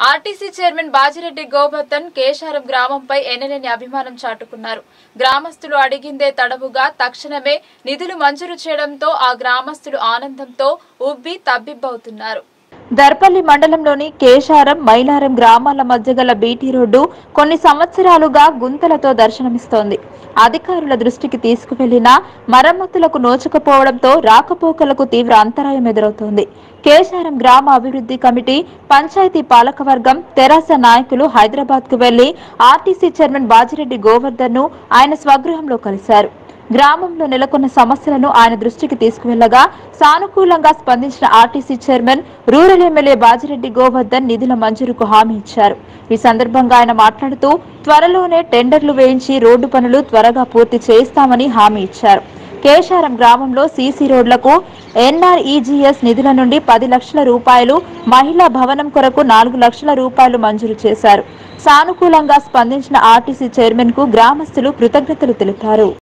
RTC chairman Bajireddy Govardhan Kesaram గ్రామంపై ఎనలేని అభిమానం చాటుకున్నారు. గ్రామస్తులు అడిగిందే తడవుగా తక్షణమే నిధులు మంజూరు చేయడంతో ఆ గ్రామస్తులు ఆనందంతో ఉబ్బి తబ్బిబ్బవుతున్నారు. దర్పల్లి మండలంలోని కేశారం, మైలారం గ్రామాల మధ్య గల బీటీ రోడ్డు కొన్ని సంవత్సరాలుగా గుంతలతో దర్శనమిస్తోంది. అధికారుల దృష్టికి తీసుకువెళ్లినా మరమ్మతులకు నోచుకపోవడంతో రాకపోకలకు తీవ్ర అంతరాయం ఎదురవుతోంది. కేశారం గ్రామ అభివృద్ధి కమిటీ, పంచాయతీ పాలకవర్గం, తెరాస నాయకులు హైదరాబాద్ కు వెళ్లి ఆర్టీసీ చైర్మన్ బాజిరెడ్డి గోవర్ధన్ ను ఆయన స్వగృహంలో కలిశారు. గ్రామంలో నెలకొన్న సమస్యలను ఆయన దృష్టికి తీసుకువెళ్లగా సానుకూలంగా స్పందించిన RTC chairman, rural MLA Bajireddy Govardhan నిధుల మంజూరుకు హామీ ఇచ్చారు. ఈ సందర్భంగా ఆయన మాట్లాడుతూ త్వరలోనే టెండర్లు వేయించి రోడ్డు పనులు త్వరగా పూర్తి చేయిస్తామని హామీ ఇచ్చారు. కేశారం గ్రామంలో సీసీ రోడ్లకు ఎన్ఆర్ఈజీఎస్ నిధుల నుండి 10 లక్షల రూపాయలు, మహిళా భవనం కొరకు 4 లక్షల రూపాయలు మంజూరు చేశారు. సానుకూలంగా స్పందించిన ఆర్టీసీ చైర్మన్ కు గ్రామస్తులు కృతజ్ఞతలు తెలిపారు.